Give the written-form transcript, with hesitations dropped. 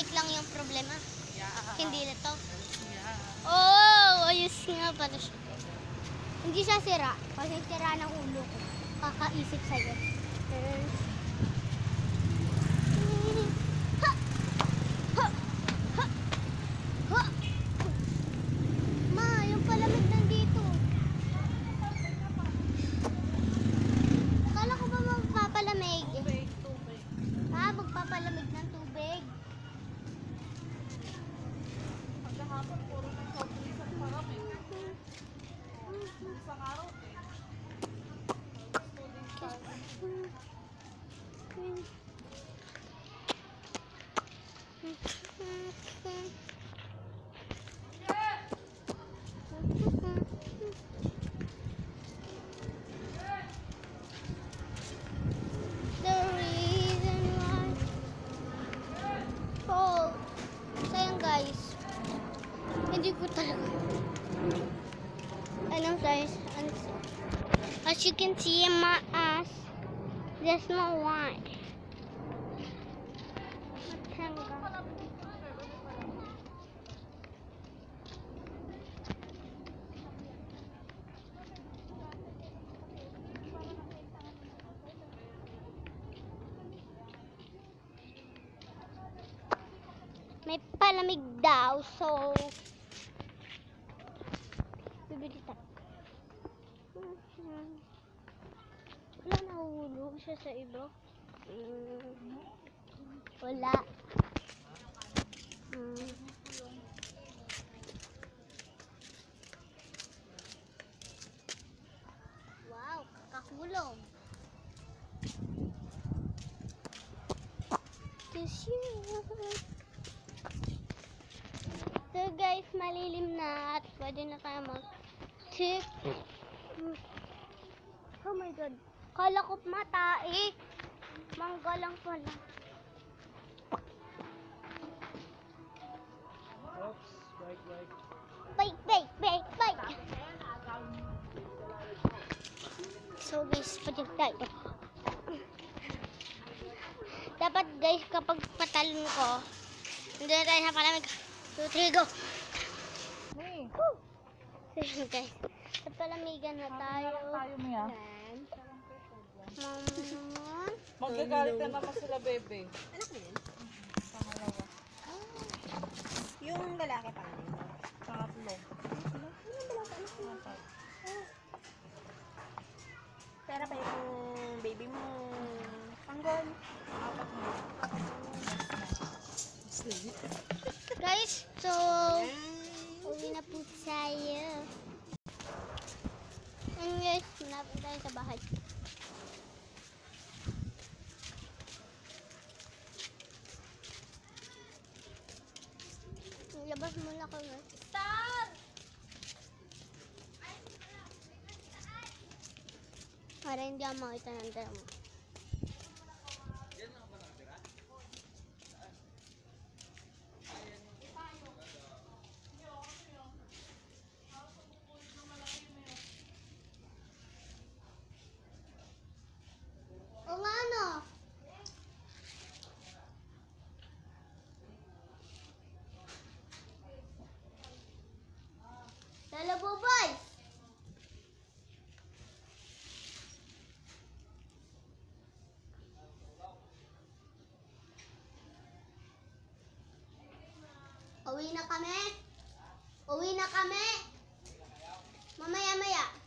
mic lang yung problema. Yeah. Hindi na to. Yeah. Oh, ayos nga pala siya. Hindi siya sira. Kasi sira ng ulo ko. Kakaisip sa'yo. Ha! Ha! Ha! Ha! Ma, yung palamig nandito. Akala ko ba magpapalamig? Tubig. Magpapalamig ng tubig. Pagkahapon, puro ng soft drinks at sarap eh. Isang araw eh. Student tayo. The reason why. Oh, sayang guys. Hindi ko talaga. Ano guys? As you can see in my ass, there's no one. May palamig daw, so bibili tayo. Wala, nahulog siya sa iba. Wala. Wow, kakakulong. So guys, malilim na at pwede na tayo mag-tip. Oh my god. Kala ko matae. Mangga lang pala. Oops, bike. Bike. So guys, pwede tayo. Dapat guys, kapag patalon ko, hindi na tayo sa palamig. 2, 3, go! Hey, So guys, sa palamigan na tayo. tayo Mia. Mama. Magagalit na naman sila, bebe. Anak mo yun? Pangalawa. Yung lalaki pa rin. Pangatlo. Pera pa yung baby mo. Tanggol. Apat mo. Guys, so uwi na po tayo. And guys, nabot tayo sa bahay. Labas muna ko guys. Stop! Para hindi ako makita ng damo. O nga no? Lala Boboy! Uwi na kami? Uwi na kami? Mamaya-maya.